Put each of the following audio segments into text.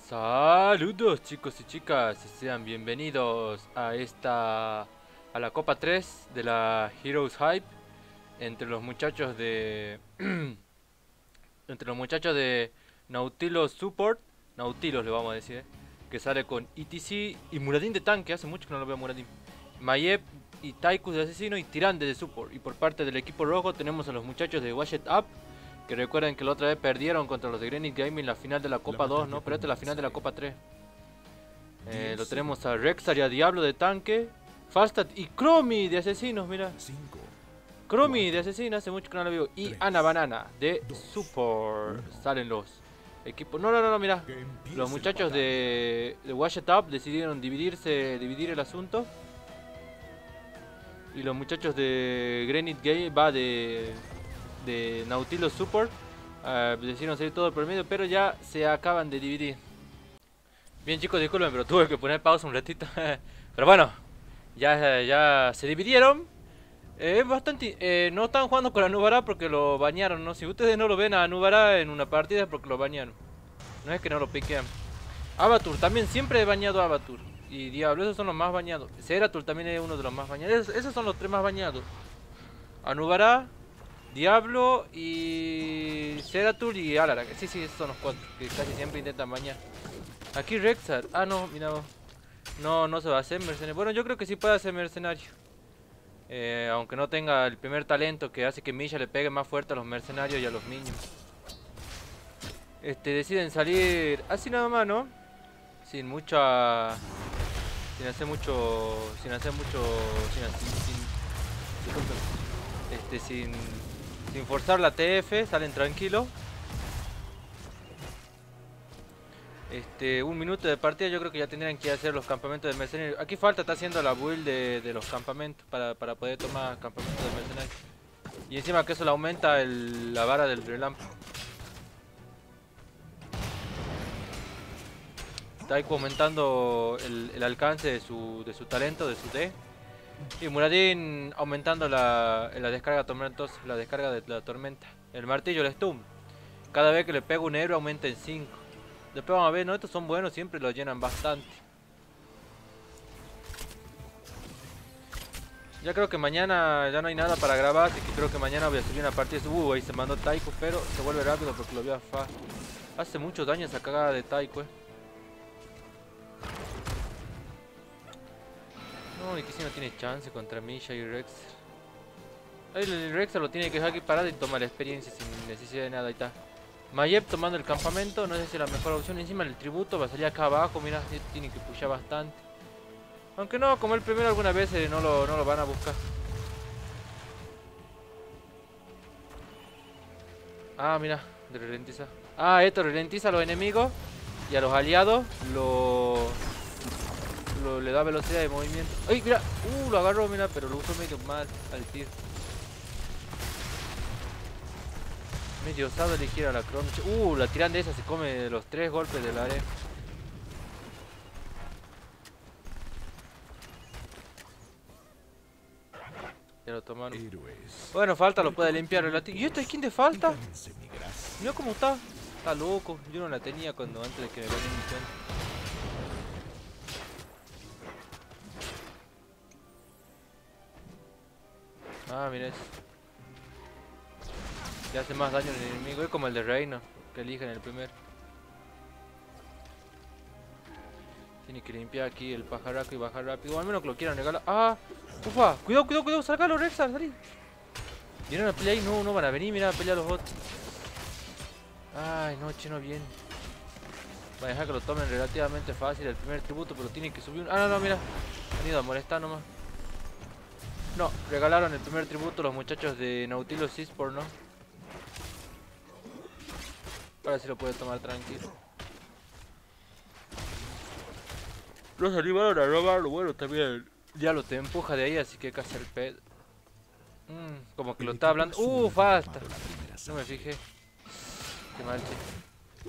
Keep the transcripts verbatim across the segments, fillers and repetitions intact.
Saludos chicos y chicas, sean bienvenidos a esta a la Copa tres de la Heroes Hype entre los muchachos de entre los muchachos de Nautilus Support, Nautilus le vamos a decir, ¿eh? Que sale con E T C y Muradin de tanque, hace mucho que no lo veo a Muradin. Mayep y Taikus de asesino y Tirande de support. Y por parte del equipo rojo tenemos a los muchachos de Wash It Up, que recuerden que la otra vez perdieron contra los de Granite Gaming en la final de la Copa dos, ¿no? Pero esta es la final de la Copa tres. Eh, lo tenemos a Rexar y a Diablo de tanque, Falstad y Chromie de asesinos, mira. Chromie de asesinos, hace mucho que no lo veo. Y Ana Banana de support. Salen los equipos. No, no, no, no, mira. Los muchachos de, de Wash It Up decidieron dividirse, dividir el asunto. Y los muchachos de Granite Game, va de, de Nautilus Support, uh, decidieron salir todo por el medio, pero ya se acaban de dividir. Bien chicos, disculpen, pero tuve que poner pausa un ratito. Pero bueno, ya, ya se dividieron. Es eh, bastante... Eh, no están jugando con la Nubará porque lo bañaron, ¿no? Si ustedes no lo ven a Nubará en una partida es porque lo bañaron. No es que no lo piquean. Avatur, también siempre he bañado a Avatur y Diablo, esos son los más bañados. Zeratul también es uno de los más bañados. Esos, esos son los tres más bañados. Anubará, Diablo y Zeratul y Alara. Sí, sí, esos son los cuatro que casi siempre intentan bañar. Aquí Rexar. Ah, no, mira. No, no se va a hacer mercenario. Bueno, yo creo que sí puede hacer mercenario. Eh, aunque no tenga el primer talento que hace que Misha le pegue más fuerte a los mercenarios y a los minions. Este, deciden salir así nada más, ¿no? Sin mucha... Sin hacer mucho... Sin hacer mucho... Sin... sin, sin este, sin... Sin forzar la T F, salen tranquilos. Este, un minuto de partida, yo creo que ya tendrían que hacer los campamentos de mercenarios. Aquí falta, está haciendo la build de, de los campamentos para, para poder tomar campamentos de mercenarios. Y encima que eso le aumenta el, la vara del relámpago. Taiko aumentando el, el alcance de su, de su talento, de su D. Y Muradin aumentando la, la descarga tormentos, la descarga de la tormenta. El martillo, el stun. Cada vez que le pega un héroe aumenta en cinco. Después vamos a ver, ¿no? Estos son buenos, siempre los llenan bastante. Ya creo que mañana ya no hay nada para grabar, así que creo que mañana voy a subir una partida. Uh, ahí se mandó Taiko, pero se vuelve rápido porque lo vio a Fa. Hace mucho daño esa cagada de Taiko, eh. No, y que si no tiene chance contra Misha y Rex. El Rex lo tiene que dejar aquí parado y toma la experiencia sin necesidad de nada. Ahí está. Mayep tomando el campamento, no sé si es la mejor opción. Encima el tributo va a salir acá abajo, mira, tiene que pushar bastante. Aunque no, como el primero algunas veces no lo, no lo van a buscar. Ah, mira, de ralentiza. Ah, esto ralentiza a los enemigos y a los aliados lo... Lo, le da velocidad de movimiento. ¡Ay, mira! Uh, lo agarró, mira, pero lo usó medio mal al tiro. Medio osado elegir a la Chrome. Uh, la tirante esa se come los tres golpes del área. Ya lo tomaron. Bueno, falta lo puede limpiar el... ¿Y esto es quién te falta? Mira cómo está. Está loco. Yo no la tenía cuando antes de que me vayan mi cuenta. Ah, mira eso. Le hace más daño al enemigo. Es como el de Reino, que eligen el primero. Tiene que limpiar aquí el pajaraco y bajar rápido. O al menos que lo quieran regalar. ¡Ah! ¡Ufa! ¡Cuidado, cuidado, cuidado! ¡Salgalo, Rexar! ¡Salí! ¿Vienen a pelear ahí? No, no van a venir. Mira, a pelear los otros. Ay, no, che, no bien. Va a dejar que lo tomen relativamente fácil el primer tributo, pero tienen que subir un... Ah, no, no, mira. Han ido a molestar nomás. No, regalaron el primer tributo los muchachos de Nautilus Esports, ¿no? Ahora sí lo puede tomar tranquilo. Los animaron a robarlo, bueno, también ya lo te empuja de ahí, así que hay que hacer pedo. Mm, como que lo está hablando. ¡Uh, falta! No me fijé. Qué mal, che.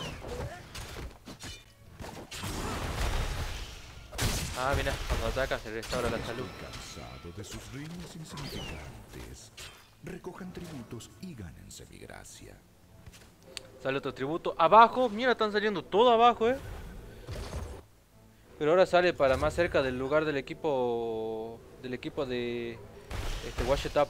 Ah, mira, cuando ataca se restaura la salud. Cansado de sus reinos insignificantes, recojan tributos y gánense mi gracia. Sale otro tributo. Abajo, mira, están saliendo todo abajo, eh. Pero ahora sale para más cerca del lugar del equipo. Del equipo de. Este, Wash It Up.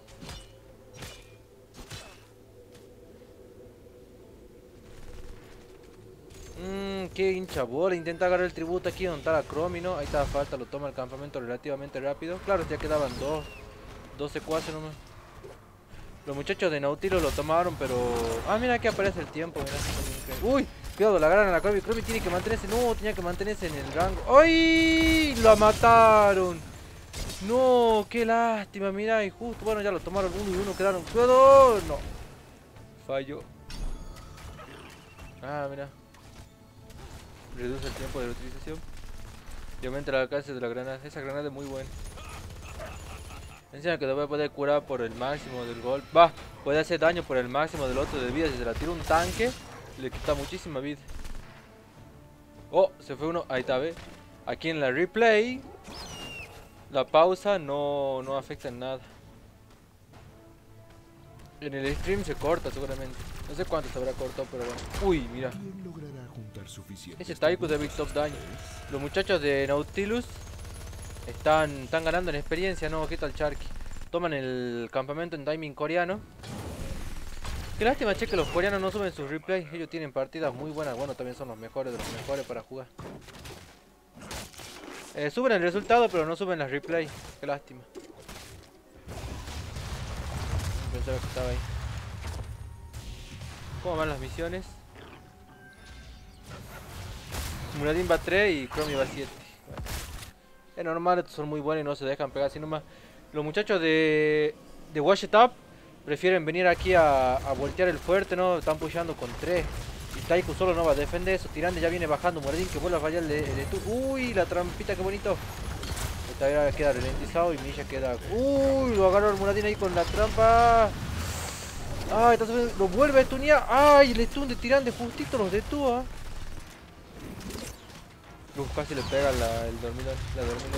Mmm, qué hincha bola. Intenta agarrar el tributo aquí donde está la Chromie, ¿no? Ahí está, falta, lo toma el campamento relativamente rápido. Claro, ya quedaban dos. Dos secuaces nomás. Los muchachos de Nautilus lo tomaron, pero... Ah, mira que aparece el tiempo, mira. Uy, cuidado, la agarran a la Chromie. Chromie tiene que mantenerse... No, tenía que mantenerse en el rango. ¡Ay! ¡Lo mataron! No, qué lástima, mira, y justo... Bueno, ya lo tomaron uno y uno, quedaron... ¡Cuidado! No. Falló. Ah, mira. Reduce el tiempo de la utilización. Y aumenta el alcance de la granada. Esa granada es muy buena. Encima que lo voy a poder curar por el máximo del golpe. Va, puede hacer daño por el máximo del otro de vida. Si se la tira un tanque, le quita muchísima vida. Oh, se fue uno. Ahí está, ve. Aquí en la replay, la pausa no, no afecta en nada. En el stream se corta seguramente. No sé cuánto se habrá cortado, pero bueno. Uy, mira. Ese Taiku de Big Top daño. Los muchachos de Nautilus Están, están ganando en experiencia, no, quita el Charky. Toman el campamento en timing coreano. Qué lástima, che, que los coreanos no suben sus replays. Ellos tienen partidas muy buenas. Bueno, también son los mejores de los mejores para jugar. eh, Suben el resultado, pero no suben las replays. Qué lástima. Pensaba que estaba ahí. ¿Cómo van las misiones? Muradin va tres y Chromie va siete. Bueno. Es normal, estos son muy buenos y no se dejan pegar así nomás. Los muchachos de, de Wash It Up prefieren venir aquí a, a voltear el fuerte, ¿no? Están pushando con tres. Y Taiku solo no va a defender eso. Tirande ya viene bajando. Muradin que vuelve a fallar el de, el de tu. Uy, la trampita, qué bonito. Esta ya queda ralentizado y Misha queda... Uy, lo agarró el Muradin ahí con la trampa. Ay, está subiendo, lo vuelve a stunear. Ay, el stun de Tirande justito los detuvo. Uf, casi le pega la, el dormidor, la dormidor.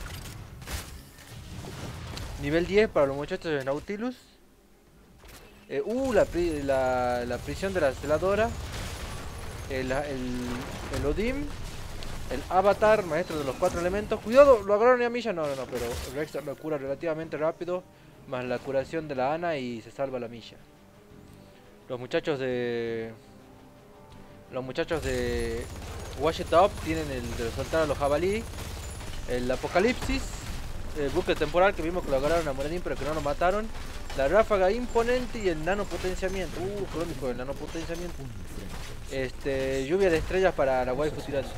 Nivel diez para los muchachos de Nautilus. Eh, uh, la, pri la, la prisión de la celadora. El, el, el Odim. El Avatar, maestro de los cuatro elementos. Cuidado, lo agarraron a Misha. No, no, no, pero Rex lo cura relativamente rápido. Más la curación de la Ana y se salva la Misha. Los muchachos de... Los muchachos de... Wash It Up tienen el de soltar a los jabalí. El apocalipsis. El buque temporal que vimos que lo agarraron a Muradin pero que no lo mataron. La ráfaga imponente y el nanopotenciamiento. Uh, crónico, el nanopotenciamiento. Este, lluvia de estrellas para la waifu tirando.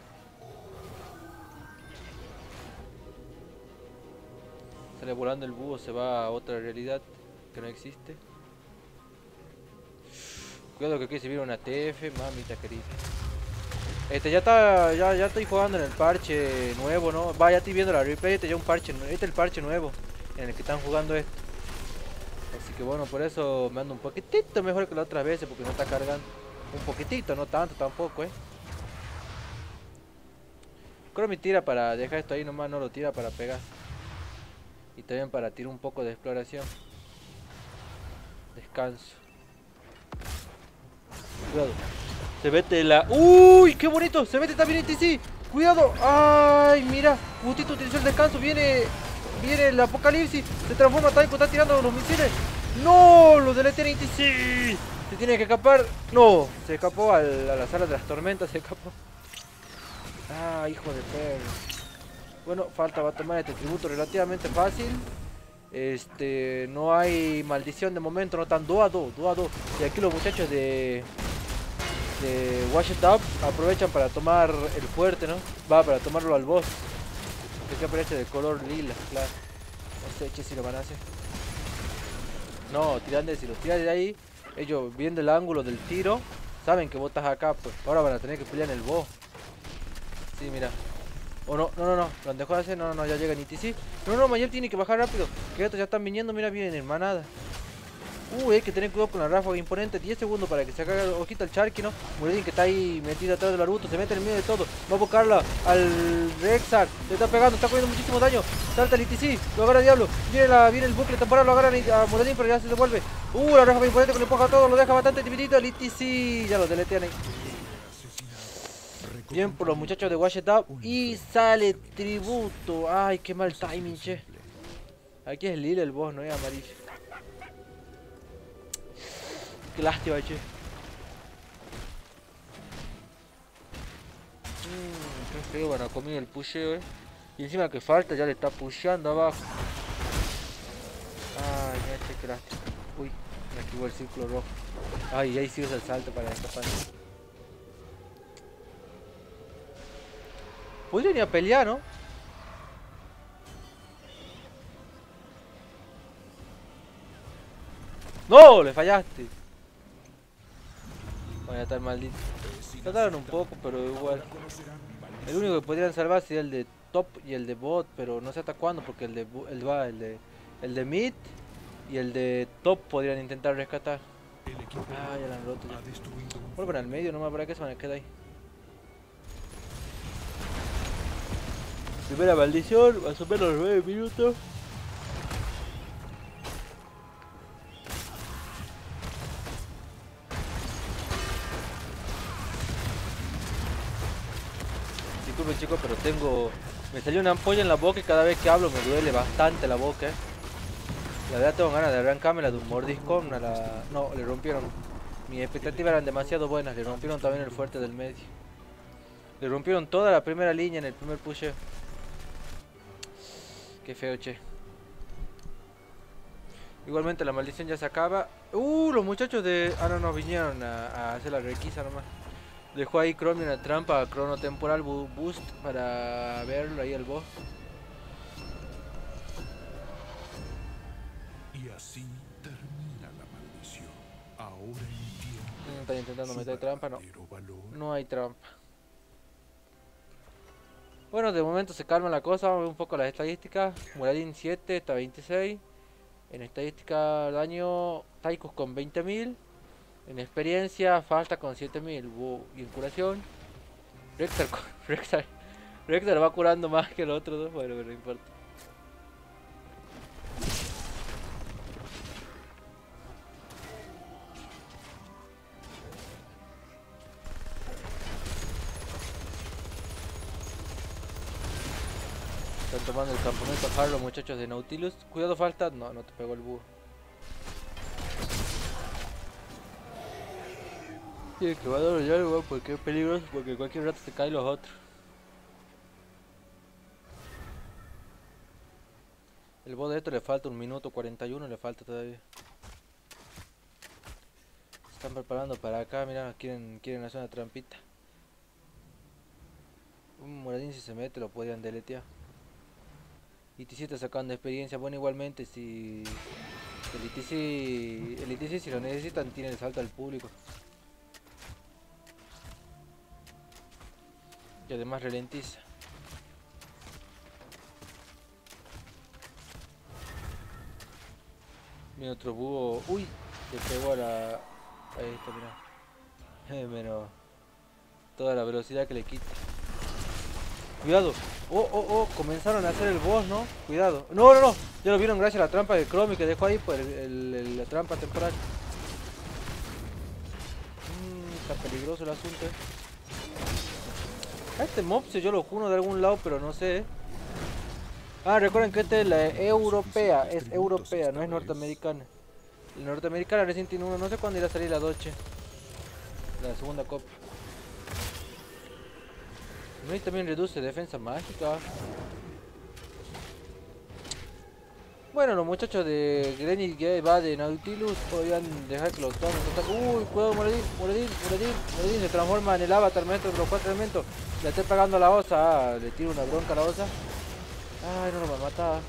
Sale volando el búho, se va a otra realidad que no existe. Cuidado que aquí se viene una T F, mamita querida. Este ya está, ya, ya estoy jugando en el parche nuevo, ¿no? Va, ya estoy viendo la replay, este ya un parche, este es el parche nuevo en el que están jugando esto. Así que bueno, por eso me ando un poquitito mejor que la otra vez, porque no está cargando. Un poquitito, no tanto tampoco, eh. Chromie tira para dejar esto ahí nomás, no lo tira para pegar. Y también para tirar un poco de exploración. Descanso. Cuidado. Se mete la... ¡Uy! ¡Qué bonito! Se mete también en T C. ¡Cuidado! ¡Ay! Mira. Gustito utilizó el descanso. Viene... Viene el apocalipsis. Se transforma. Taiku está tirando los misiles. ¡No! Los deletea en T C. Se tiene que escapar. ¡No! Se escapó al, a la sala de las tormentas. Se escapó. ¡Ah! Hijo de perro. Bueno, falta va a tomar este tributo relativamente fácil. Este... No hay maldición de momento. No están dos a dos. dos a dos. Y aquí los muchachos de... de Wash It Up aprovechan para tomar el fuerte, ¿no? Va, para tomarlo al boss. Que aparece de color lila, claro. No sé, che, si lo van a hacer. No, tirando, si los tiran de ahí, ellos viendo el ángulo del tiro, saben que vos estás acá, pues. Ahora van a tener que pelear en el boss. Sí, mira. O oh, no, no, no, no, lo han dejado de hacer, no, no, no, ya llega ni T C. No, no, Mayel tiene que bajar rápido. Que estos ya están viniendo, mira, vienen en manada. Uh, hay que tener cuidado con la ráfaga imponente. diez segundos para que se haga ojito al Charky, ¿no? Muradin que está ahí metido atrás del Naruto. Se mete en el medio de todo. Va a buscarla al Rexar. Le está pegando, está cogiendo muchísimo daño. Salta el I T C. Lo agarra Diablo. Viene, la, viene el bucle temporal. Lo agarra a Muradin, pero ya se devuelve. Uh, la ráfaga imponente que le empuja a todo. Lo deja bastante dividido. El I T C. Ya lo deletean ahí. Bien por los muchachos de Wash It Up. Y sale tributo. Ay, qué mal timing, che. Aquí es Lila el boss, no es amarillo. Qué lástima, che. Mmm, qué feo van a comer el pusheo, eh. Y encima que falta ya le está pusheando abajo. Ay, ya, che, qué lástima. Uy, me activó el círculo rojo. Ay, ahí sí usa el salto para escapar. Podrían ir a pelear, ¿no? ¡No! ¡Le fallaste! Voy a estar maldito. Trataron un poco, pero igual. El único que podrían salvar sería el de top y el de bot, pero no sé hasta cuándo, porque el de el va, el de el de mid y el de top podrían intentar rescatar. Ah, ya la han roto ya. Vuelven al medio nomás, para que se van a quedar ahí. Primera maldición, más o menos nueve minutos. Disculpen chicos, pero tengo... Me salió una ampolla en la boca y cada vez que hablo me duele bastante la boca, eh. La verdad tengo ganas de arrancármela de un mordiscón a la... No, le rompieron. Mis expectativas eran demasiado buenas, le rompieron también el fuerte del medio. Le rompieron toda la primera línea en el primer pusheo. Qué feo, che. Igualmente la maldición ya se acaba. Uh, los muchachos de... Ah, no, no, vinieron a, a hacer la requisa nomás. Dejó ahí Chromie una trampa cronotemporal boost para verlo ahí el boss. Y así termina la maldición. Ahora entiendo. Están intentando meter trampa, no. No hay trampa. Bueno, de momento se calma la cosa, vamos a ver un poco las estadísticas. Muradin siete, está veintiséis. En estadística daño, Tychus con veinte mil. En experiencia, Falta con siete mil. Wow. Y en curación, Rexar, Rexar, Rexar va curando más que el otro dos, bueno, pero no importa. Están tomando el campamento hard los muchachos de Nautilus. Cuidado, Falta. No, no te pegó el búho. Tiene que va a doler, weón, porque es peligroso, porque cualquier rato se caen los otros. El boss de esto le falta un minuto cuarenta y uno, le falta todavía. Se están preparando para acá, mira, quieren, quieren hacer una trampita. Un Muradin si se mete lo podrían deletear. I T C está sacando experiencia, bueno igualmente si... El I T C, el I T C si lo necesitan tiene el salto al público. Y además ralentiza. Viene otro búho. Uy, le pegó a la... Ahí está, mirá. Menos toda la velocidad que le quita. Cuidado. Oh, oh, oh, comenzaron a hacer el boss, ¿no? Cuidado. No, no, no. Ya lo vieron gracias a la trampa de Chromie que dejó ahí por el, el, el, la trampa temporal. Mmm, está peligroso el asunto, eh. Este Mopse yo lo juro de algún lado, pero no sé. Ah, recuerden que esta es la europea, es europea, no es norteamericana. La norteamericana recién tiene uno, no sé cuándo irá a salir la Doche. La segunda copa. No, y también reduce defensa mágica. Bueno, los muchachos de Granite Gate va de Nautilus podrían dejar que los tomen. Uy, cuidado, Muradin, Muradin, Muradin, Muradin se transforma en el avatar maestro de los cuatro elementos. Le estoy pegando a la osa, ah, le tiro una bronca a la osa. Ay, no lo va a matar.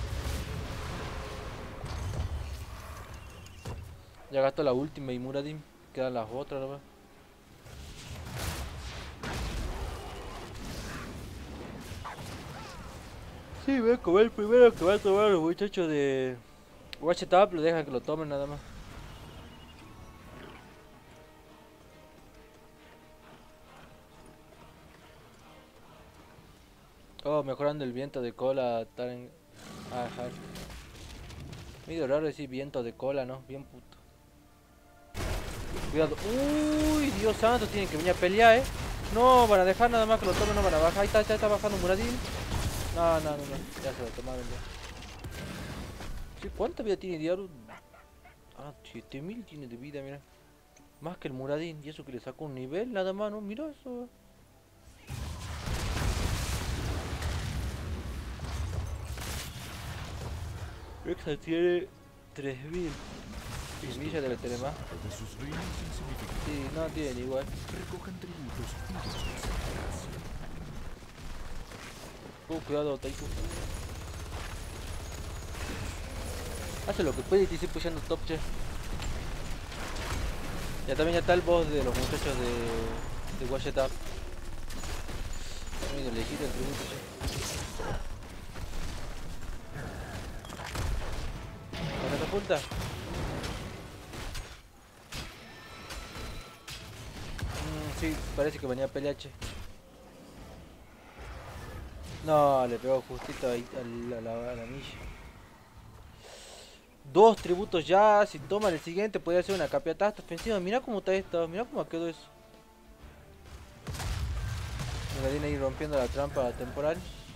Ya gastó la última y Muradin, quedan las otras nomás. Sí, voy a comer el primero que va a tomar los muchachos de Watch It Up, lo dejan que lo tomen nada más. Oh, mejorando el viento de cola. Tan... Ajá. Medio raro decir viento de cola, ¿no? Bien puto. Cuidado. Uy, Dios santo, tienen que venir a pelear, eh. No, van a dejar nada más que lo tomen, no van a bajar. Ahí está, ya está bajando Muradin. No, no, no, no. Ya se lo tomaron ya. Sí, ¿cuánta vida tiene Diablo? Ah, siete mil tiene de vida, mira. Más que el Muradin. Y eso que le sacó un nivel, nada más, ¿no? Mira eso. Rexa tiene tres mil. Y Milla debe tener más. De sus reinos insignificantes. Sí, no tiene igual. Recojan tributos y desgracia. Uh, cuidado, Taiku. Hace lo que puede y te sigue pushando top, che. Ya también ya está el boss de los muchachos de, de Wash It Up. También elegir el tributo, che. ¿La catapulta? Mm, sí, parece que venía a pelear, che. No, le pegó justito ahí a la, a la, a la milla. Dos tributos ya, si toman el siguiente podría ser una capiatasta ofensiva. Mira cómo está esto, mira cómo quedó eso. Me viene ahí rompiendo la trampa temporal.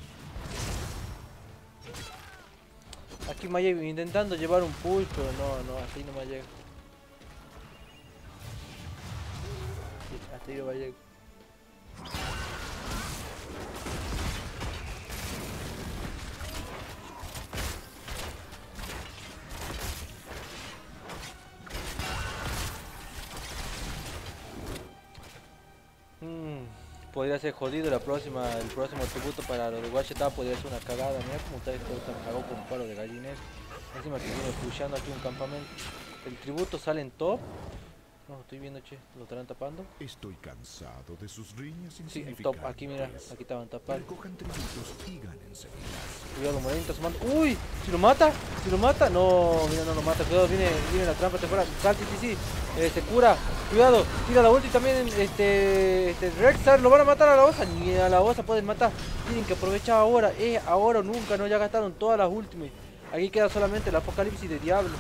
Aquí Mayev intentando llevar un push, pero no, no, hasta ahí no me llega. Sí, hasta ahí no me llega. Podría ser jodido la próxima, el próximo tributo para los de Wash It Up podría ser una cagada. Mira cómo está esto tan cagado con un palo de gallinero. Encima que viene pusheando aquí un campamento. El tributo sale en top. No, estoy viendo, che, lo estarán tapando. Estoy cansado de sus riñas Sí, en insignificantes. top, aquí mira, aquí estaban tapando. Recojan tributos y gánense. Cuidado, Moradin está sumando. ¡Uy! ¿Si lo mata? ¿Si lo mata? No, mira, no lo mata. Cuidado, viene, viene la trampa temporal. Salty, sí, sí. Eh, se cura. Cuidado, tira la ulti también. Este, este Rexar, lo van a matar a la osa. Ni a la osa pueden matar. Tienen que aprovechar ahora. Eh, ahora o nunca, no, ya gastaron todas las últimas. Aquí queda solamente el apocalipsis de Diablo.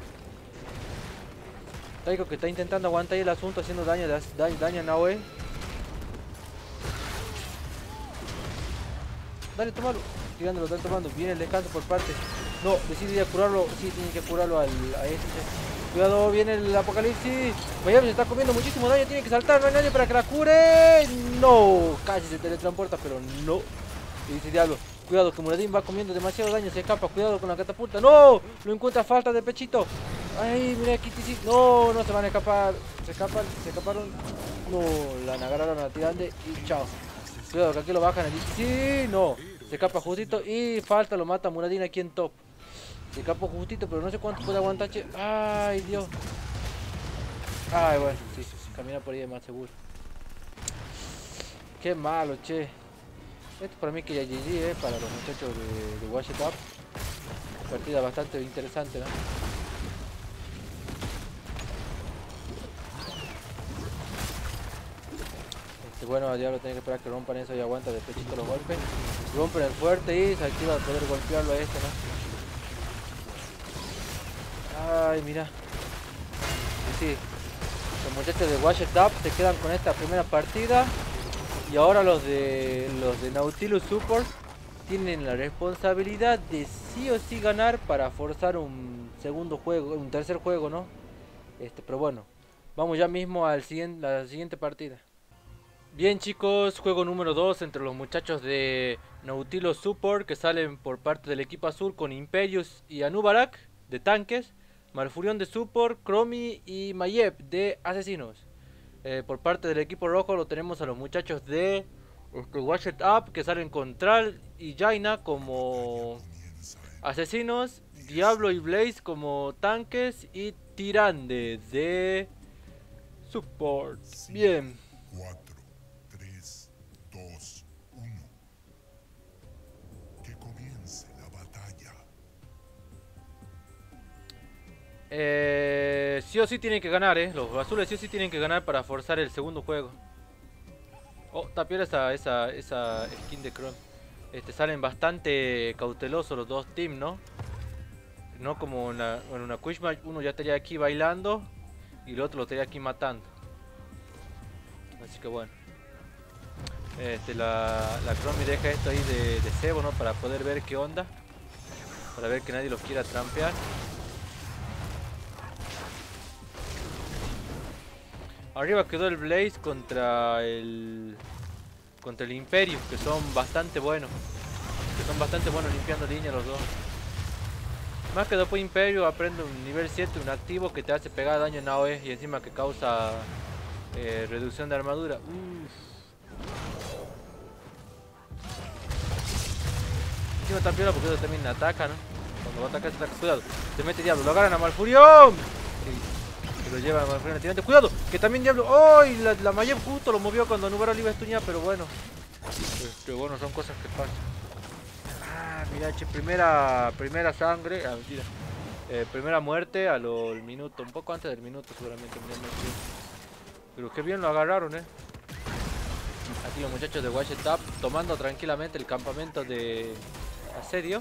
Taiko que está intentando aguantar ahí el asunto, haciendo daño, daño, daño a Naoe. Dale, tómalo. Tirando, lo están tomando. Viene el descanso por parte. No, decide ir a curarlo. Sí, tienen que curarlo al, a este. Cuidado, viene el apocalipsis. Mayev se está comiendo muchísimo daño. Tiene que saltar. No hay nadie para que la cure. No, casi se teletransporta, pero no. Y dice Diablo. Cuidado, que Muradin va comiendo demasiado daño. Se escapa. Cuidado con la catapulta. No, lo encuentra falta de pechito. Ay, mira aquí. Sí. No, no se van a escapar. Se escapan, se escaparon. No, la agarraron a la tirante y chao. Cuidado que aquí lo bajan allí. Sí, no. Se escapa justito y falta, lo mata Muradin aquí en top. Se escapó justito, pero no sé cuánto puede aguantar, che. Ay, Dios. Ay, bueno, sí, camina por ahí es más seguro. Qué malo, che. Esto para mí que ya G G, eh, para los muchachos de, de Wash It Up. Partida bastante interesante, ¿no? Bueno, a Diablo tiene que esperar que rompan eso y aguanta de pechito los golpes. Rompen el fuerte y se activa el poder golpearlo a este, ¿no? Ay, mira. Y sí, los muchachos de Wash It Up se quedan con esta primera partida. Y ahora los de los de Nautilus Support tienen la responsabilidad de sí o sí ganar para forzar un segundo juego, un tercer juego, ¿no? Este, pero bueno, vamos ya mismo al siguiente, a la siguiente partida. Bien, chicos, juego número dos entre los muchachos de Nautilus Support que salen por parte del equipo azul con Imperius y Anubarak de tanques, Malfurion de Support, Chromie y Mayev de asesinos. Eh, por parte del equipo rojo lo tenemos a los muchachos de este, Wash It Up que salen con Thrall y Jaina como asesinos, Diablo y Blaze como tanques y Tyrande de Support. Bien. cuatro, tres, dos, uno. Que comience la batalla. Eh, sí o sí tienen que ganar, eh. Los azules sí o sí tienen que ganar para forzar el segundo juego. Oh, tapiar esa, esa, esa skin de Chrome. Este, salen bastante cautelosos los dos teams, ¿no? No como una, en una Quick Match, uno ya estaría aquí bailando y el otro lo estaría aquí matando. Así que bueno. Este, la, la Chromie deja esto ahí de, de cebo, ¿no? Para poder ver qué onda. Para ver que nadie los quiera trampear. Arriba quedó el Blaze contra el... Contra el Imperio, que son bastante buenos. Que son bastante buenos limpiando líneas los dos. Más que después Imperio aprende un nivel siete, un activo que te hace pegar daño en A O E y encima que causa eh, reducción de armadura. Uff. Encima tan piola porque eso también ataca, ¿no? Cuando va a atacar se ataca. Cuidado, se mete Diablo, lo agarran a Malfurion. Y se lo lleva a Malfurion al tirante. Cuidado, que también Diablo. ¡Ay! La, la Mayhem justo lo movió cuando Nubara lo iba a estuñar, pero bueno. Este, bueno, son cosas que pasan. Ah, mira, che, primera, primera sangre. Ah, mentira. Eh, primera muerte a lo el minuto, un poco antes del minuto seguramente. Pero qué bien lo agarraron, eh. Aquí los muchachos de Watch It Up tomando tranquilamente el campamento de asedio.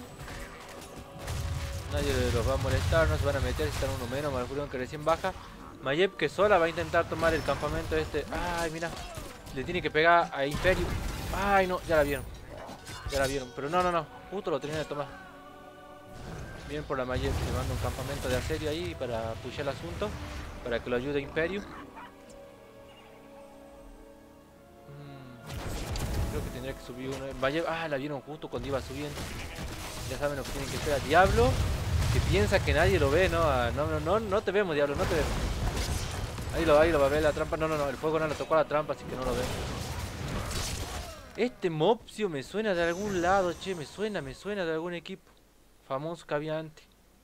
Nadie los va a molestar, no se van a meter si están uno menos. Malfurion que recién baja. Mayhem que sola va a intentar tomar el campamento este. Ay, mira, le tiene que pegar a Imperio. Ay, no, ya la vieron. Ya la vieron, pero no, no, no. Justo lo terminan de tomar. Bien por la Mayhem, le manda un campamento de asedio ahí para pushar el asunto. Para que lo ayude Imperio. Creo que tendría que subir uno. Mayhem, ah, la vieron justo cuando iba subiendo. Ya saben lo que tienen que hacer. A Diablo, que piensa que nadie lo ve, ¿no? Ah, no, no, no, no te vemos, Diablo, no te vemos. Ahí lo, ahí lo va a ver la trampa. No, no, no, el fuego no le tocó a la trampa, así que no lo ve. Este Mopsio me suena de algún lado, che, me suena, me suena de algún equipo famoso que había antes.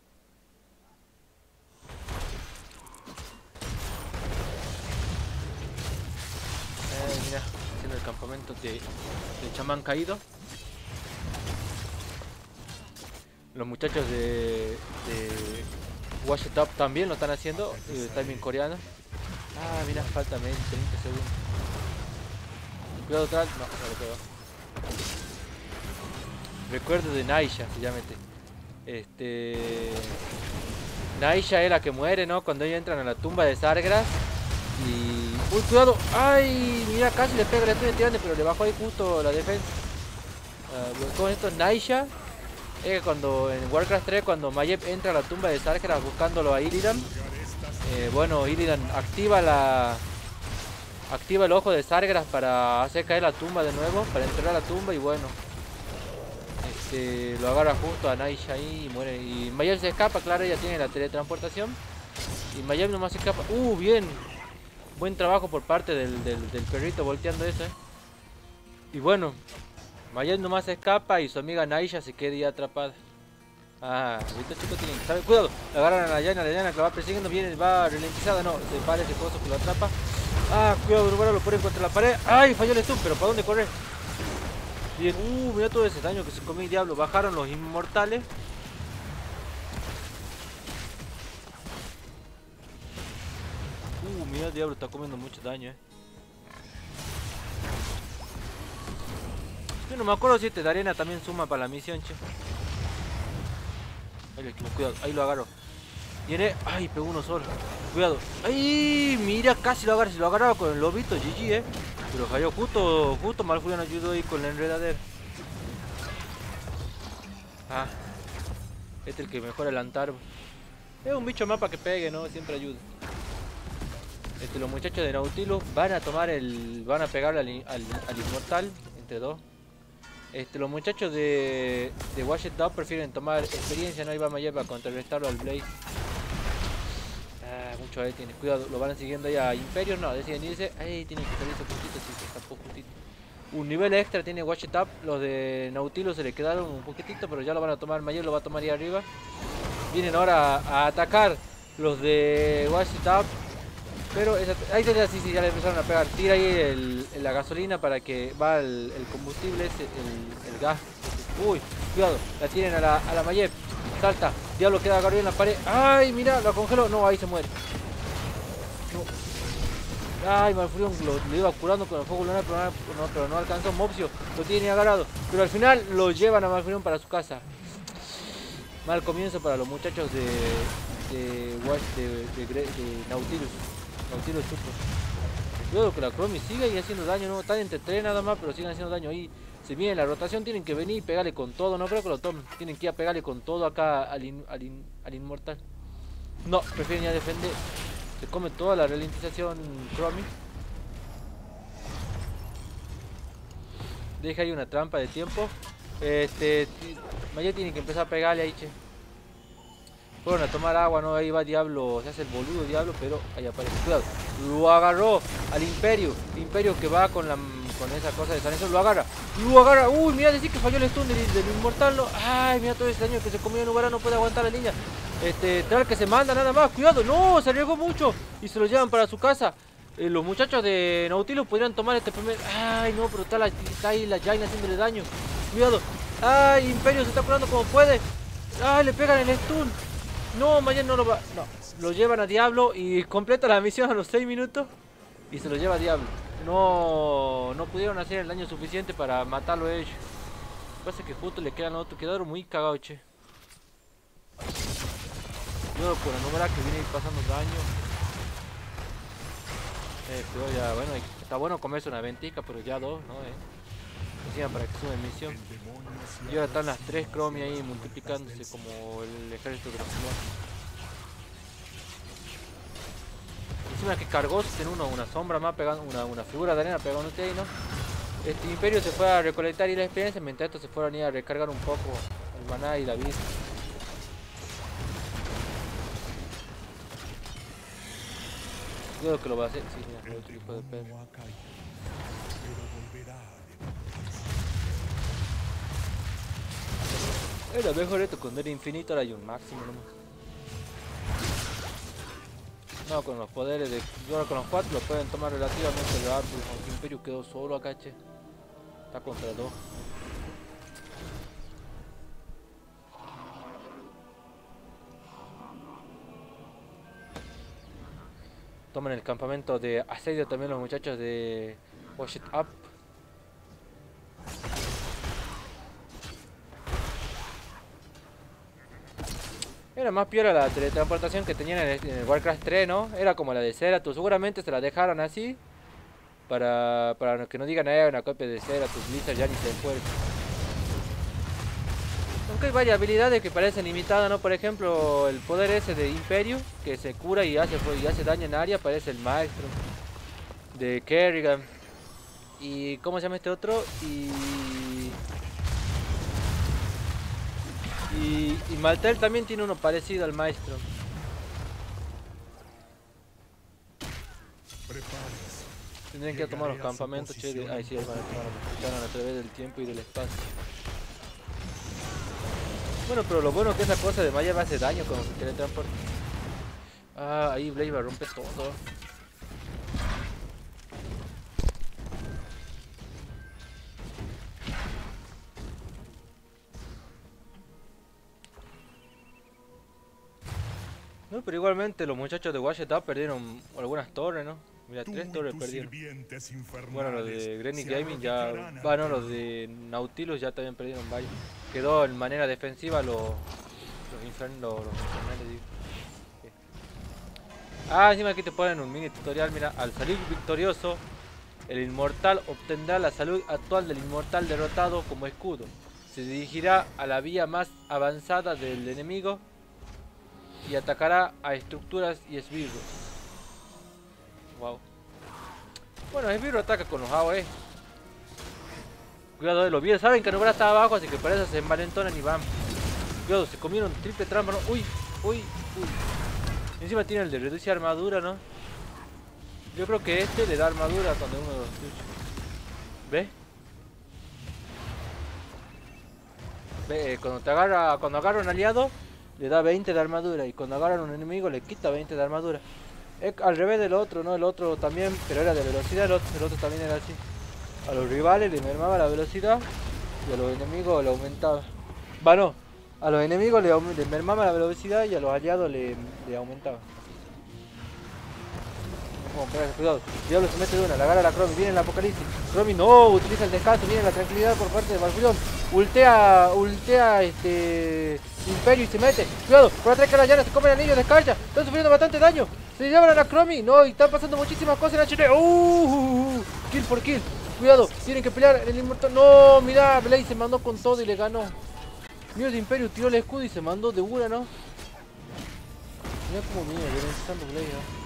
Eh, mira, haciendo el campamento de, de chamán caído. Los muchachos de, de Watch It Up también lo están haciendo, eh, también coreano. Ah, mira, falta treinta segundos. Cuidado atrás, no, no lo pegó. Recuerdo de Naisha, se llama este. Este. Naisha es la que muere, ¿no? Cuando ellos entran a la tumba de Sargeras. Y. ¡Uy, cuidado! ¡Ay! Mira, casi le pega, le estoy tirando, pero le bajó ahí justo la defensa. Uh, con esto, Naisha. Es que cuando en Warcraft tres, cuando Mayhem entra a la tumba de Sargeras buscándolo a Illidan, eh, bueno, Illidan activa la activa el ojo de Sargeras para hacer caer la tumba de nuevo, para entrar a la tumba y bueno, este, lo agarra justo a Naisha ahí y muere. Y Mayhem se escapa, claro, ella tiene la teletransportación y Mayhem nomás se escapa. Uh, bien, buen trabajo por parte del, del, del perrito volteando eso, eh. Y bueno, Mayhem nomás se escapa y su amiga Naisha se queda ahí atrapada. Ah, ahorita chicos tienen que saber. Cuidado, le agarran a la llana, la llana que la va persiguiendo, viene, va ralentizada, no, se para ese coso que lo atrapa. Ah, cuidado, Urbano lo pone contra la pared. Ay, falló el stun, pero ¿para dónde correr? Bien, uh, mira todo ese daño que se comió el Diablo. Bajaron los inmortales. Uh, mira el Diablo está comiendo mucho daño, eh. Yo no me acuerdo si este de arena también suma para la misión, che. Ahí le cuidado, ahí lo agarro. Viene, ay, pegó uno solo. Cuidado. Ay, mira, casi lo agarra. Si lo agarraba con el lobito, G G, eh. Pero cayó justo, justo Malfurion ayudó ahí con la enredadera. Ah, este es el que mejora el Antarbo. Es un bicho más para que pegue, ¿no? Siempre ayuda. Este, los muchachos de Nautilus van a tomar el. Van a pegarle al, al, al inmortal. Entre dos. Este, los muchachos de, de Watch It Up prefieren tomar experiencia, no iba a Mayhem a contrarrestarlo al Blaze. Ah, mucho ahí tiene, cuidado, lo van siguiendo ahí a Imperio, no, deciden irse, ahí tienen que salirse justito, sí, se escapó justito. Un nivel extra tiene Watch It Up, los de Nautilus se le quedaron un poquitito, pero ya lo van a tomar, Mayhem lo va a tomar ahí arriba. Vienen ahora a, a atacar los de Watch It Up. Pero esa, ahí ya, sí, sí, ya le empezaron a pegar. Tira ahí el, el, la gasolina para que va el, el combustible, ese, el, el gas. Uy, cuidado, la tienen a la, a la Mayhem. Salta, Diablo queda agarrado en la pared. Ay, mira, la congeló. No, ahí se muere. No. Ay, Malfurion lo, lo iba curando con el fuego lunar, pero no, pero no alcanzó. Mopsio lo tiene agarrado. Pero al final lo llevan a Malfurion para su casa. Mal comienzo para los muchachos de de, de, de, de, de Nautilus. Nautilus Super. Luego que la Chromie sigue ahí haciendo daño, no están entre tres nada más, pero siguen haciendo daño ahí. Si viene la rotación, tienen que venir y pegarle con todo. No creo que lo tomen. Tienen que ir a pegarle con todo acá al, in, al, in, al inmortal. No, prefieren ya defender. Se come toda la ralentización Chromie. Deja ahí una trampa de tiempo. Este, Maya tiene que empezar a pegarle ahí, che. Fueron a tomar agua, no, ahí va Diablo, se hace el boludo Diablo, pero ahí aparece, cuidado, lo agarró al Imperio, Imperio que va con la con esa cosa de Sanenzo, lo agarra, lo agarra, uy, mira, decir que falló el stun del, del Inmortal, no, ay, mira todo ese daño que se comió en Ugara, no puede aguantar la línea, este, Tral que se manda nada más, cuidado, no, se arriesgó mucho, y se lo llevan para su casa, eh, los muchachos de Nautilus podrían tomar este primer, ay, no, pero está, la, está ahí la Jaina haciéndole daño, cuidado, ay, Imperio se está curando como puede, ay, le pegan el stun. No, Mayen no lo va... No, lo llevan a Diablo y completa la misión a los seis minutos y se lo lleva a Diablo. No, no pudieron hacer el daño suficiente para matarlo a ellos. Lo que pasa es que justo le quedan otros, quedaron muy cagados, che. Luego con la número que viene pasando daño. Eh, pero ya, bueno, está bueno comerse una ventica, pero ya dos, ¿no? Eh. Encima para que suba misión. Y ahora están las tres Chromie ahí multiplicándose como el ejército de los clones. Encima que cargó, tiene uno una sombra más pegando, una, una figura de arena pegándote ahí, ¿no? Este Imperio se fue a recolectar y la experiencia, mientras estos se fueron a ir a recargar un poco el maná y la vida. Creo que lo va a hacer, sí, mira, otro hijo de perro. Era mejor esto cuando era infinito, ahora hay un máximo nomás. No, con los poderes de... Ahora con los cuatro lo pueden tomar relativamente rápido. Aunque Imperio quedó solo acá, che. Está contra dos. Toman el campamento de asedio también los muchachos de Wash It Up. Era más piola la teletransportación que tenían en el, en el Warcraft tres, ¿no? Era como la de Zeratus. Seguramente se la dejaron así. Para, para que no digan, eh, una copia de Zeratus. Blizzard ya ni se fue. Aunque hay varias habilidades que parecen limitadas, ¿no? Por ejemplo, el poder ese de Imperio, que se cura y hace, y hace daño en área, parece el maestro de Kerrigan. Y ¿cómo se llama este otro? Y... Y, y Maltel también tiene uno parecido al maestro. Tendrían que tomar los campamentos, che. De... Ay, sí, van a tomar los a través del tiempo y del espacio. Bueno, pero lo bueno es que esa cosa de Maya va a hacer daño cuando se teletransporta. Ah, ahí Blaze va a romper todo. No, pero igualmente los muchachos de Washington perdieron algunas torres, ¿no? Mira, tres torres perdieron. Bueno, los de Granny Gaming ya... Bueno, los de Nautilus ya también perdieron varios. Quedó en manera defensiva los... Los infernales, los, los infernales, digo. Ah, encima aquí te ponen un mini tutorial, mira. Al salir victorioso, el inmortal obtendrá la salud actual del inmortal derrotado como escudo. Se dirigirá a la vía más avanzada del enemigo y atacará a estructuras y esbirros. Wow. Bueno, esbirro ataca con los A O E. Cuidado de los vídeos. Saben que Nubra está abajo, así que por eso se envalentonan y van. Cuidado, se comieron triple trampa, ¿no? Uy, uy, uy. Encima tiene el de reducir armadura, ¿no? Yo creo que este le da armadura cuando uno los lucha. ¿Ves? ¿Ve? Cuando te agarra, cuando agarra un aliado le da veinte de armadura, y cuando agarran un enemigo le quita veinte de armadura. Es al revés del otro, ¿no? El otro también, pero era de velocidad, el otro, el otro también era así. A los rivales le mermaba la velocidad y a los enemigos le aumentaba. Va, no, a los enemigos le, le mermaba la velocidad y a los aliados le, le aumentaba. Vamos a pegar, cuidado. Diablo se mete de una, la agarra la Chromie, viene el apocalipsis. Chromie no, utiliza el descanso, viene la tranquilidad por parte de Malfurion. Ultea, ultea este Imperio y se mete. Cuidado, por atrás que la llana se come el anillo, descarga. Están sufriendo bastante daño. Se llevan a la Chromie, no, y están pasando muchísimas cosas en H D. Uh, uh, uh, kill por kill. Cuidado, tienen que pelear el inmortal. No, mirá, Blaze se mandó con todo y le ganó. Mira de Imperio tiró el escudo y se mandó de una, ¿no? Mira cómo viene, ralentizando Blaze, ¿no?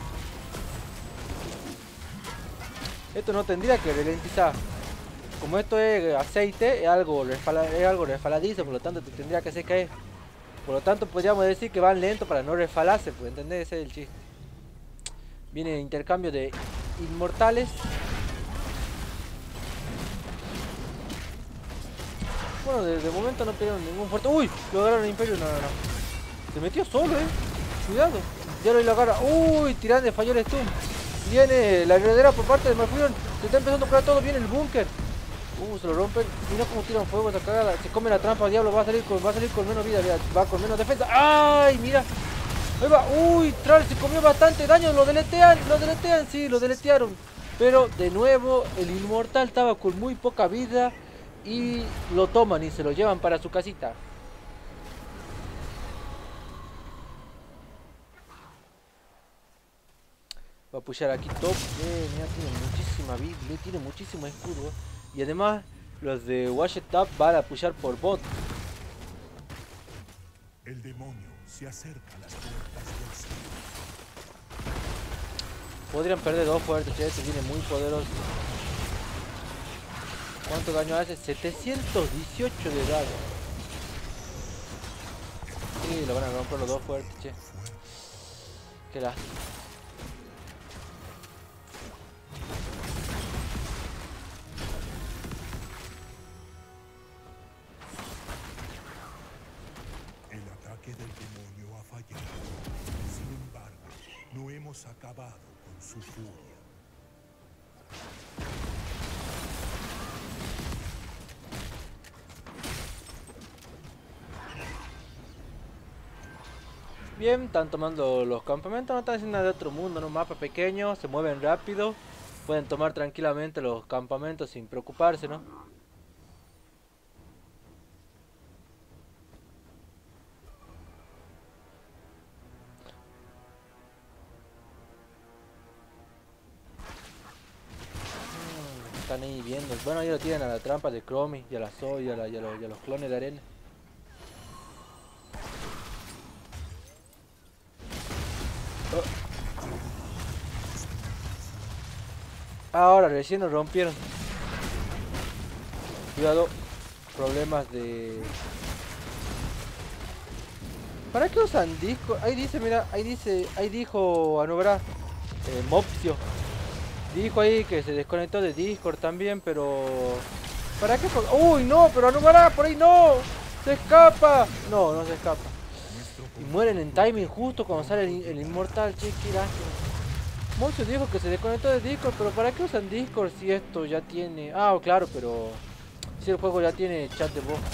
Esto no tendría que ralentizar. Como esto es aceite, es algo, resfala, es algo resfaladizo, por lo tanto te tendría que hacer caer. Por lo tanto podríamos decir que van lento para no resfalarse, pues, ¿entendés? Ese es el chiste. Viene el intercambio de inmortales. Bueno, de, de momento no pelearon ningún fuerte. ¡Uy! Lo agarraron el Imperio. No, no, no. Se metió solo, eh. Cuidado. Ya lo agarra. ¡Uy! Tirande falló el stun. Viene la heredera por parte de Malfurion. Se está empezando a curar todo. Viene el búnker. Uh, se lo rompen. Mira cómo tiran fuego esa cagada. Se come la trampa, diablo. Va a salir con, va a salir con menos vida. Va con menos defensa. ¡Ay! Mira. Ahí va. Uy, Tral se comió bastante daño. Lo deletean. Lo deletean. Sí, lo deletearon. Pero de nuevo, el inmortal estaba con muy poca vida. Y lo toman y se lo llevan para su casita. Va a pushar aquí top. Eh, mira, tiene muchísima vida, tiene muchísimo escudo. Y además, los de Wash It Up van a pushar por bot. El demonio se acerca a las puertas del cielo. Podrían perder dos fuertes, che, este viene muy poderoso. ¿Cuánto daño hace? setecientos dieciocho de daño. Sí, lo van a romper los dos fuertes, che. Qué lástima. El ataque del demonio ha fallado. Sin embargo, no hemos acabado con su furia. Bien, están tomando los campamentos, no están haciendo nada de otro mundo, ¿no? Un mapa pequeño, se mueven rápido. Pueden tomar tranquilamente los campamentos sin preocuparse, ¿no? Están ahí viendo. Bueno, ahí lo tiran a la trampa de Chromie y a la Zoe y a, la, y a, los, y a los clones de arena. Oh. Ahora recién nos rompieron. Cuidado. Problemas de... ¿Para qué usan disco? Ahí dice, mira, ahí dice, ahí dijo Anubra, eh, Mopsio. Dijo ahí que se desconectó de Discord también, pero... ¿Para qué? ¡Uy, no! Pero Anubara, por ahí no. ¡Se escapa! No, no se escapa. Y mueren en timing justo cuando sale el, el inmortal, che, qué lástima. Mopsio dijo que se desconectó de Discord, pero ¿para qué usan Discord si esto ya tiene... Ah, claro, pero... Si el juego ya tiene chat de voz.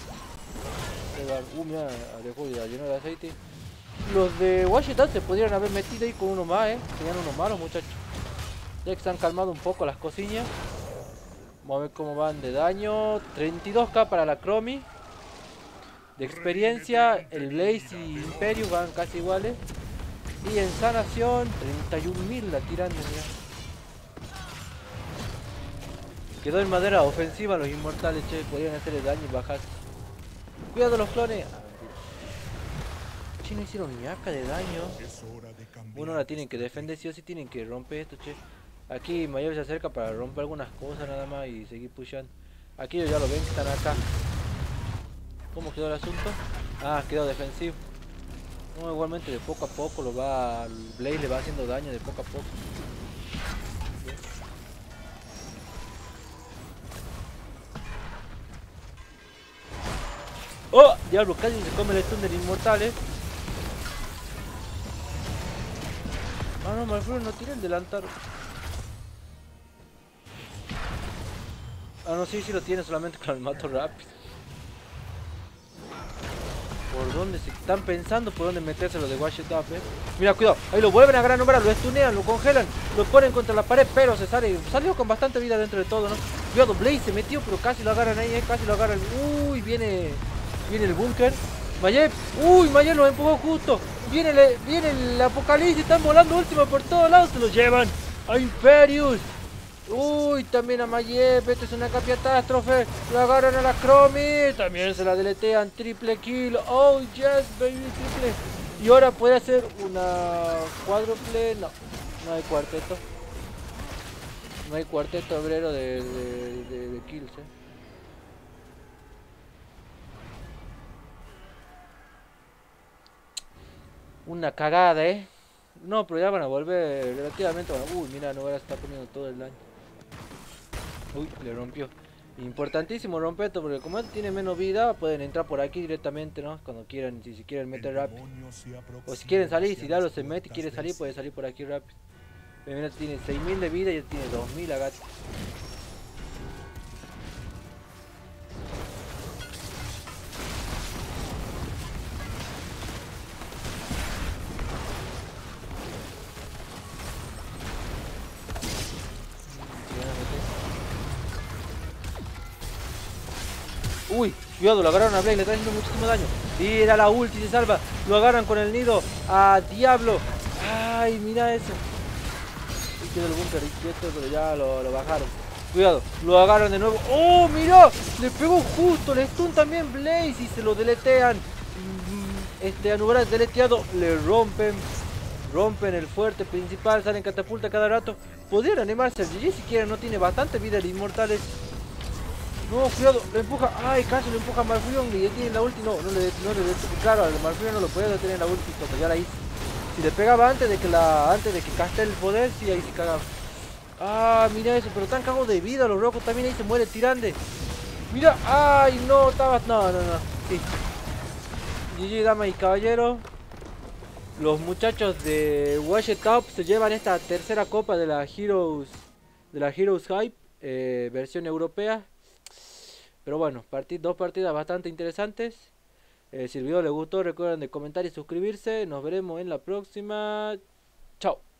Uh, mira, el juego ya llenó de aceite. Los de Washington se podrían haber metido ahí con uno más, eh. Tenían uno malos, muchachos. Ya que se han calmado un poco las cosillas. Vamos a ver cómo van de daño. treinta y dos K para la Chromie. De experiencia, el Blaze y Imperio van casi iguales. Y en sanación, treinta y un mil la tirando, mira. Quedó en madera ofensiva los inmortales, che. Podrían hacerle daño y bajar. Cuidado los clones. Che, no hicieron ni acá de daño. Bueno, ahora tienen que defender, sí o sí tienen que romper esto, che. Aquí Mayor se acerca para romper algunas cosas nada más y seguir pushando. Aquí ellos ya lo ven que están acá. ¿Cómo quedó el asunto? Ah, quedó defensivo. No, igualmente de poco a poco lo va... El Blaze le va haciendo daño de poco a poco. Bien. ¡Oh! Diablo, casi se come el stun del inmortal, eh. Ah, no, Malfurion no tira el delantar. Ah, no, sí, sí lo tiene, solamente con el mato rápido. por dónde se están pensando, por dónde meterse los de Washed Up, eh. Mira, cuidado, ahí lo vuelven a gran nombrar, lo stunean, lo congelan, lo ponen contra la pared, pero se sale, salió con bastante vida dentro de todo, ¿no? Cuidado, Blaze se metió, pero casi lo agarran ahí, eh, casi lo agarran. Uy, viene, viene el búnker. Mayep, uy, Mayep lo empujó justo. Viene el, viene el apocalipsis, están volando última por todos lados, se lo llevan a Imperius. Uy, también a Mayep, esta es una catástrofe. Lo agarran a la Chromie, también se la deletean, triple kill. Oh, yes, baby, triple. Y ahora puede hacer una cuádruple, no, no hay cuarteto. No hay cuarteto obrero de, de, de, de kills, eh. Una cagada, eh. No, pero ya van a volver relativamente. Uy, mira, Novara está poniendo todo el daño. Uy, le rompió. Importantísimo romper esto, porque como él tiene menos vida, pueden entrar por aquí directamente, ¿no? Cuando quieran, si, si quieren meter rápido. O si quieren salir, si Dalo se mete y quiere salir, puede salir por aquí rápido. Mira, tiene seis mil de vida y él tiene dos mil a gato. Uy, cuidado, lo agarraron a Blade, le está haciendo muchísimo daño. Tira la ulti, se salva. Lo agarran con el nido a Diablo. Ay, mira eso. Ahí quedó el búnker quieto, pero ya lo, lo bajaron. Cuidado, lo agarran de nuevo. ¡Oh, mira! Le pegó justo, le stun también Blaze y se lo deletean. Este Anubarak deleteado, le rompen. Rompen el fuerte principal, salen catapulta cada rato. Podrían animarse al G G si quieren, no tiene bastante vida de inmortales. No, cuidado, lo empuja. Ay, casi lo empuja a Malfurion y ya tiene la ulti. No, no le, no le, claro, al Malfurion no lo puede detener la ulti, cuando ya la hice. Si le pegaba antes de que la, antes de que caste el poder, sí, ahí se cagaba. Ah, mira eso, pero tan cagado de vida los rojos también, ahí se muere Tirande. Mira, ay, no, estaba, no, no, no, sí. G G, damas y caballeros. Los muchachos de Washed Up se llevan esta tercera copa de la Heroes, de la Heroes Hype, eh, versión europea. Pero bueno, partid, dos partidas bastante interesantes. Eh, si el video les gustó, recuerden de comentar y suscribirse. Nos veremos en la próxima. Chao.